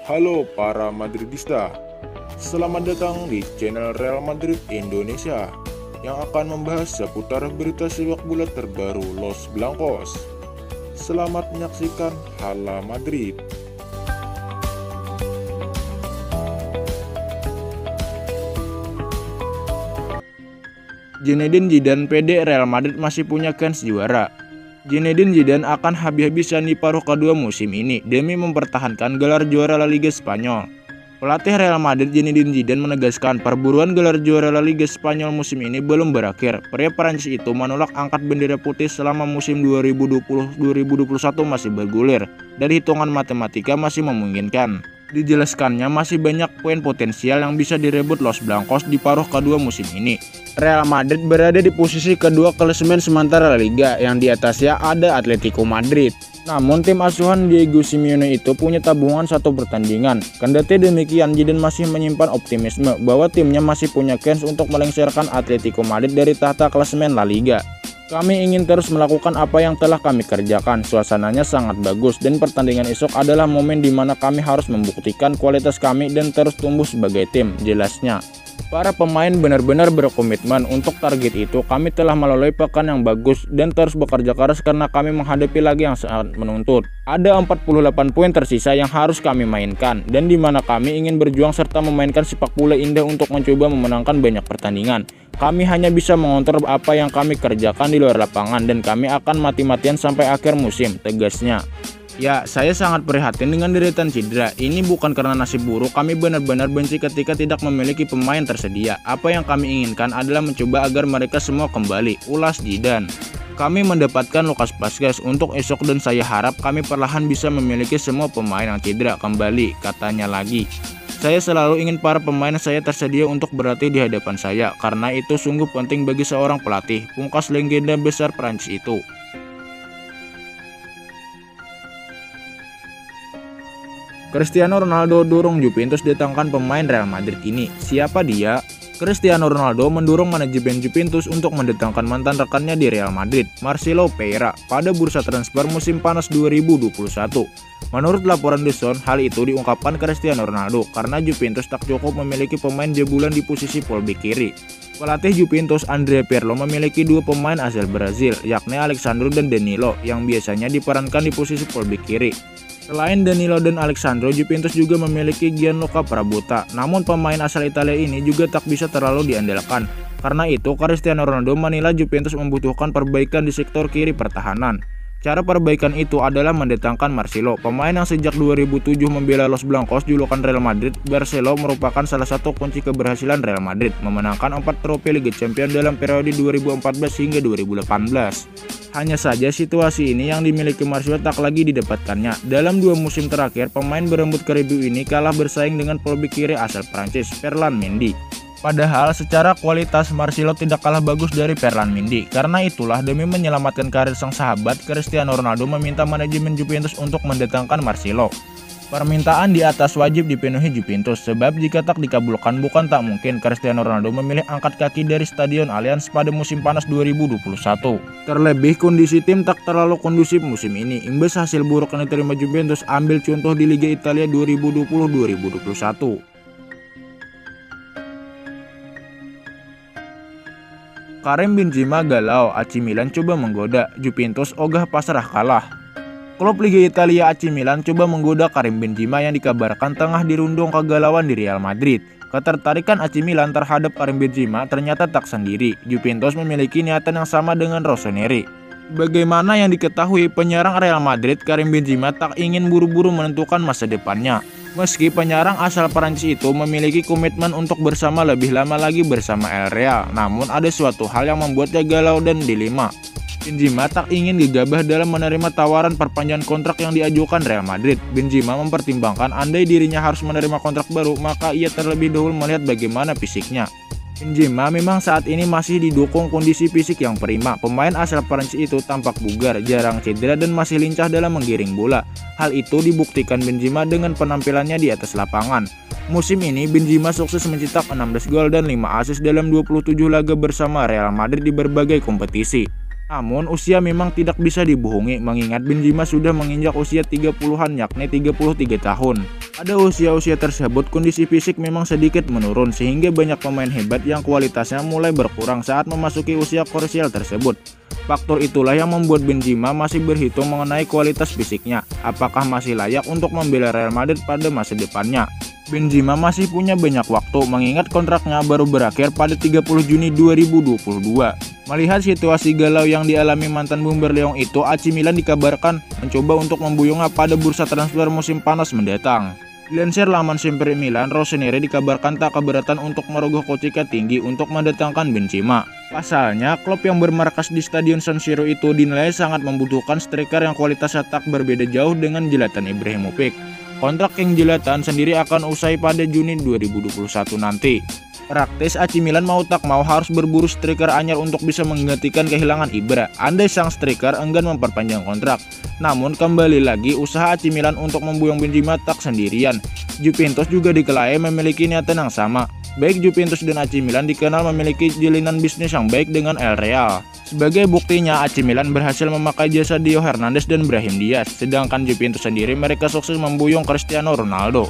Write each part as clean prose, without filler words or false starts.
Halo para Madridista, selamat datang di channel Real Madrid Indonesia yang akan membahas seputar berita sepak bola terbaru Los Blancos. Selamat menyaksikan Hala Madrid. Zinedine Zidane pede Real Madrid masih punya kans juara. Zinedine Zidane akan habis-habisan di paruh kedua musim ini demi mempertahankan gelar juara La Liga Spanyol. Pelatih Real Madrid Zinedine Zidane menegaskan perburuan gelar juara La Liga Spanyol musim ini belum berakhir. Pria Prancis itu menolak angkat bendera putih selama musim 2020-2021 masih bergulir dan hitungan matematika masih memungkinkan. Dijelaskannya masih banyak poin potensial yang bisa direbut Los Blancos di paruh kedua musim ini. Real Madrid berada di posisi kedua klasemen sementara La Liga, yang di atasnya ada Atletico Madrid. Namun tim asuhan Diego Simeone itu punya tabungan satu pertandingan. Kendati demikian, Zidane masih menyimpan optimisme bahwa timnya masih punya kans untuk melengsarkan Atletico Madrid dari tahta klasemen La Liga. Kami ingin terus melakukan apa yang telah kami kerjakan. Suasananya sangat bagus dan pertandingan esok adalah momen di mana kami harus membuktikan kualitas kami dan terus tumbuh sebagai tim, jelasnya. Para pemain benar-benar berkomitmen untuk target itu. Kami telah melalui pekan yang bagus dan terus bekerja keras karena kami menghadapi laga yang sangat menuntut. Ada 48 poin tersisa yang harus kami mainkan dan di mana kami ingin berjuang serta memainkan sepak bola indah untuk mencoba memenangkan banyak pertandingan. Kami hanya bisa mengontrol apa yang kami kerjakan di luar lapangan dan kami akan mati-matian sampai akhir musim, tegasnya. Ya, saya sangat prihatin dengan deretan cedera. Ini bukan karena nasib buruk, kami benar-benar benci ketika tidak memiliki pemain tersedia. Apa yang kami inginkan adalah mencoba agar mereka semua kembali, ulas Zidane. Kami mendapatkan Lucas Vázquez untuk esok dan saya harap kami perlahan bisa memiliki semua pemain yang cedera kembali, katanya lagi. Saya selalu ingin para pemain saya tersedia untuk berlatih di hadapan saya, karena itu sungguh penting bagi seorang pelatih, pungkas legenda besar Prancis itu. Cristiano Ronaldo dorong Juventus datangkan pemain Real Madrid ini. Siapa dia? Cristiano Ronaldo mendorong manajemen Juventus untuk mendatangkan mantan rekannya di Real Madrid, Marcelo Pereira, pada bursa transfer musim panas 2021. Menurut laporan The Sun, hal itu diungkapkan Cristiano Ronaldo karena Juventus tak cukup memiliki pemain jabulan di posisi fullback kiri. Pelatih Juventus Andrea Pirlo memiliki dua pemain asal Brazil, yakni Alexandro dan Danilo, yang biasanya diperankan di posisi fullback kiri. Selain Danilo dan Alexandro, Juventus juga memiliki Gianluca Prabota. Namun pemain asal Italia ini juga tak bisa terlalu diandalkan. Karena itu, Cristiano Ronaldo menilai Juventus membutuhkan perbaikan di sektor kiri pertahanan. Cara perbaikan itu adalah mendatangkan Marcelo, pemain yang sejak 2007 membela Los Blancos julukan Real Madrid. Marcelo merupakan salah satu kunci keberhasilan Real Madrid, memenangkan 4 trofi Liga Champions dalam periode 2014 hingga 2018. Hanya saja situasi ini yang dimiliki Marcelo tak lagi didapatkannya. Dalam 2 musim terakhir, pemain berambut keribu ini kalah bersaing dengan fullback kiri asal Prancis, Ferland Mendy. Padahal secara kualitas Marcelo tidak kalah bagus dari Ferland Mendy. Karena itulah demi menyelamatkan karir sang sahabat, Cristiano Ronaldo meminta manajemen Juventus untuk mendatangkan Marcelo. Permintaan di atas wajib dipenuhi Juventus, sebab jika tak dikabulkan bukan tak mungkin Cristiano Ronaldo memilih angkat kaki dari Stadion Allianz pada musim panas 2021. Terlebih kondisi tim tak terlalu kondusif musim ini. Imbas hasil buruk yang diterima Juventus, ambil contoh di Liga Italia 2020-2021. Karim Benzema galau, AC Milan coba menggoda, Juventus ogah pasrah kalah. Klub Liga Italia AC Milan coba menggoda Karim Benzema yang dikabarkan tengah dirundung kegalauan di Real Madrid. Ketertarikan AC Milan terhadap Karim Benzema ternyata tak sendiri. Juventus memiliki niatan yang sama dengan Rossoneri. Bagaimana yang diketahui, penyerang Real Madrid Karim Benzema tak ingin buru-buru menentukan masa depannya. Meski penyerang asal Prancis itu memiliki komitmen untuk bersama lebih lama lagi bersama El Real, namun ada suatu hal yang membuatnya galau dan dilema. Benzema tak ingin gegabah dalam menerima tawaran perpanjangan kontrak yang diajukan Real Madrid. Benzema mempertimbangkan andai dirinya harus menerima kontrak baru, maka ia terlebih dahulu melihat bagaimana fisiknya. Benzema memang saat ini masih didukung kondisi fisik yang prima. Pemain asal Prancis itu tampak bugar, jarang cedera dan masih lincah dalam menggiring bola. Hal itu dibuktikan Benzema dengan penampilannya di atas lapangan. Musim ini Benzema sukses mencetak 16 gol dan 5 assist dalam 27 laga bersama Real Madrid di berbagai kompetisi. Namun usia memang tidak bisa dibohongi mengingat Benzema sudah menginjak usia 30-an yakni 33 tahun. Pada usia-usia tersebut kondisi fisik memang sedikit menurun sehingga banyak pemain hebat yang kualitasnya mulai berkurang saat memasuki usia krusial tersebut. Faktor itulah yang membuat Benzema masih berhitung mengenai kualitas fisiknya, apakah masih layak untuk membela Real Madrid pada masa depannya. Benzema masih punya banyak waktu mengingat kontraknya baru berakhir pada 30 Juni 2022. Melihat situasi galau yang dialami mantan Bomber Leong itu, AC Milan dikabarkan mencoba untuk membuyungnya pada bursa transfer musim panas mendatang. Dilansir laman Sempre Milan, Rossoneri dikabarkan tak keberatan untuk merogoh kocek tinggi untuk mendatangkan Benzema. Pasalnya, klub yang bermarkas di Stadion San Siro itu dinilai sangat membutuhkan striker yang kualitasnya tak berbeda jauh dengan Zlatan Ibrahimovic. Kontrak yang Zlatan sendiri akan usai pada Juni 2021 nanti. Praktis AC Milan mau tak mau harus berburu striker anyar untuk bisa menggantikan kehilangan Ibra. Andai sang striker enggan memperpanjang kontrak. Namun kembali lagi usaha AC Milan untuk membuyung Benzema tak sendirian. Juventus juga diklaim memiliki niatan yang sama. Baik Juventus dan AC Milan dikenal memiliki jalinan bisnis yang baik dengan El Real. Sebagai buktinya AC Milan berhasil memakai jasa Theo Hernandez dan Brahim Diaz. Sedangkan Juventus sendiri mereka sukses membuyung Cristiano Ronaldo.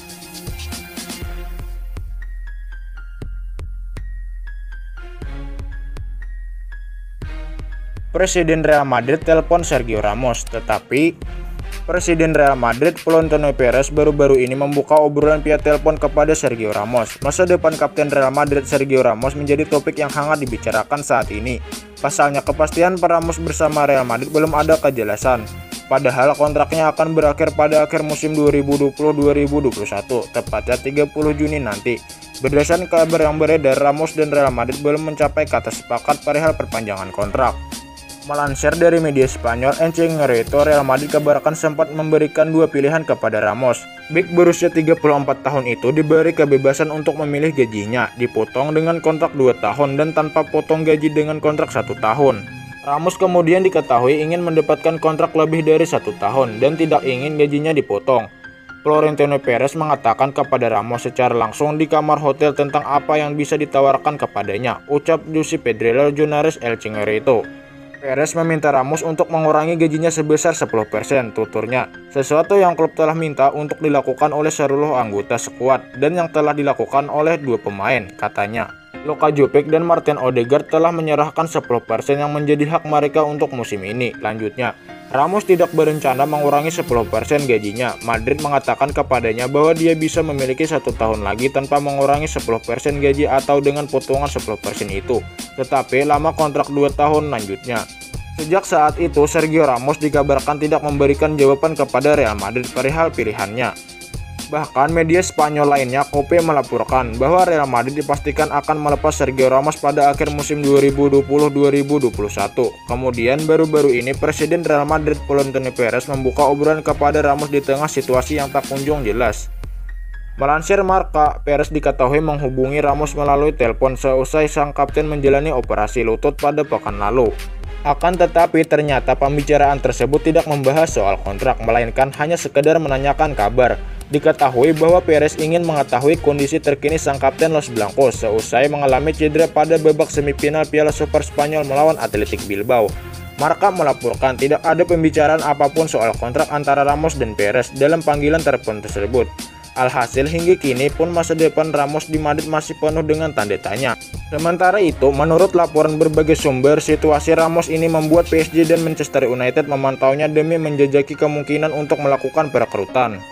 Presiden Real Madrid telepon Sergio Ramos, tetapi Presiden Real Madrid Florentino Perez baru-baru ini membuka obrolan via telepon kepada Sergio Ramos. Masa depan Kapten Real Madrid Sergio Ramos menjadi topik yang hangat dibicarakan saat ini. Pasalnya kepastian Ramos bersama Real Madrid belum ada kejelasan. Padahal kontraknya akan berakhir pada akhir musim 2020-2021, tepatnya 30 Juni nanti. Berdasarkan kabar yang beredar, Ramos dan Real Madrid belum mencapai kata sepakat perihal perpanjangan kontrak. Melansir dari media Spanyol, El Chiringuito, Real Madrid kabarkan sempat memberikan dua pilihan kepada Ramos. Bek berusia 34 tahun itu diberi kebebasan untuk memilih gajinya, dipotong dengan kontrak 2 tahun dan tanpa potong gaji dengan kontrak 1 tahun. Ramos kemudian diketahui ingin mendapatkan kontrak lebih dari 1 tahun dan tidak ingin gajinya dipotong. Florentino Perez mengatakan kepada Ramos secara langsung di kamar hotel tentang apa yang bisa ditawarkan kepadanya, ucap Jose Pedrero jurnalis El Chiringuito. Perez meminta Ramos untuk mengurangi gajinya sebesar 10%, tuturnya. Sesuatu yang klub telah minta untuk dilakukan oleh seluruh anggota skuad dan yang telah dilakukan oleh dua pemain, katanya. Luka Jovic dan Martin Odegaard telah menyerahkan 10% yang menjadi hak mereka untuk musim ini, lanjutnya. Ramos tidak berencana mengurangi 10% gajinya. Madrid mengatakan kepadanya bahwa dia bisa memiliki 1 tahun lagi tanpa mengurangi 10% gaji atau dengan potongan 10% itu. Tetapi lama kontrak 2 tahun, lanjutnya. Sejak saat itu, Sergio Ramos dikabarkan tidak memberikan jawaban kepada Real Madrid perihal pilihannya. Bahkan media Spanyol lainnya, COPE, melaporkan bahwa Real Madrid dipastikan akan melepas Sergio Ramos pada akhir musim 2020-2021. Kemudian baru-baru ini Presiden Real Madrid Florentino Perez membuka obrolan kepada Ramos di tengah situasi yang tak kunjung jelas. Melansir Marca, Perez diketahui menghubungi Ramos melalui telepon seusai sang kapten menjalani operasi lutut pada pekan lalu. Akan tetapi ternyata pembicaraan tersebut tidak membahas soal kontrak, melainkan hanya sekedar menanyakan kabar. Diketahui bahwa Perez ingin mengetahui kondisi terkini sang kapten Los Blancos seusai mengalami cedera pada babak semifinal Piala Super Spanyol melawan Athletic Bilbao. Marca melaporkan tidak ada pembicaraan apapun soal kontrak antara Ramos dan Perez dalam panggilan telepon tersebut. Alhasil hingga kini pun masa depan Ramos di Madrid masih penuh dengan tanda tanya. Sementara itu, menurut laporan berbagai sumber, situasi Ramos ini membuat PSG dan Manchester United memantaunya demi menjajaki kemungkinan untuk melakukan perekrutan.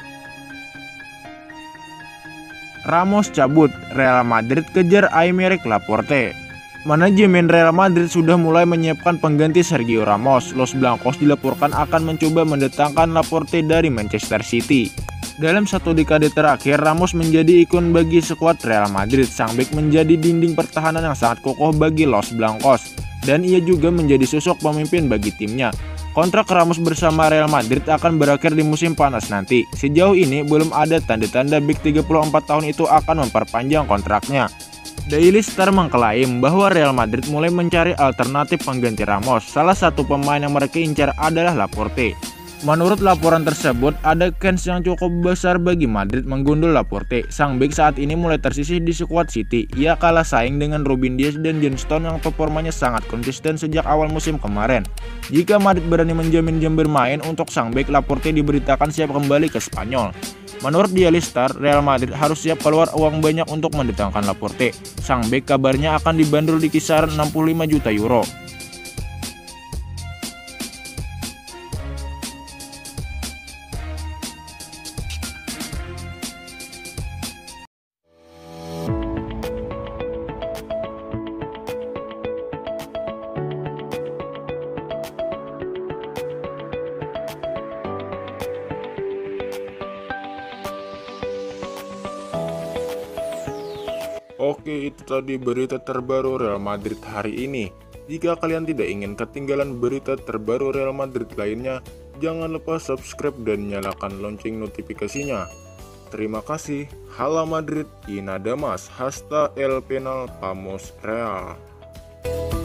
Ramos cabut, Real Madrid kejar Aymeric Laporte. Manajemen Real Madrid sudah mulai menyiapkan pengganti Sergio Ramos. Los Blancos dilaporkan akan mencoba mendatangkan Laporte dari Manchester City. Dalam 1 dekade terakhir, Ramos menjadi ikon bagi skuad Real Madrid. Sang bek menjadi dinding pertahanan yang sangat kokoh bagi Los Blancos, dan ia juga menjadi sosok pemimpin bagi timnya. Kontrak Ramos bersama Real Madrid akan berakhir di musim panas nanti. Sejauh ini belum ada tanda-tanda bek 34 tahun itu akan memperpanjang kontraknya. Daily Star mengklaim bahwa Real Madrid mulai mencari alternatif pengganti Ramos. Salah satu pemain yang mereka incar adalah Laporte. Menurut laporan tersebut, ada kans yang cukup besar bagi Madrid menggundul Laporte. Sang bek saat ini mulai tersisih di skuad City. Ia kalah saing dengan Ruben Dias dan John Stones yang performanya sangat konsisten sejak awal musim kemarin. Jika Madrid berani menjamin jam bermain untuk sang bek, Laporte diberitakan siap kembali ke Spanyol. Menurut Daily Star, Real Madrid harus siap keluar uang banyak untuk mendatangkan Laporte. Sang bek kabarnya akan dibanderol di kisaran 65 juta euro. Oke, itu tadi berita terbaru Real Madrid hari ini. Jika kalian tidak ingin ketinggalan berita terbaru Real Madrid lainnya, jangan lupa subscribe dan nyalakan lonceng notifikasinya. Terima kasih. Hala Madrid, y nada más. Hasta el penal, vamos Real.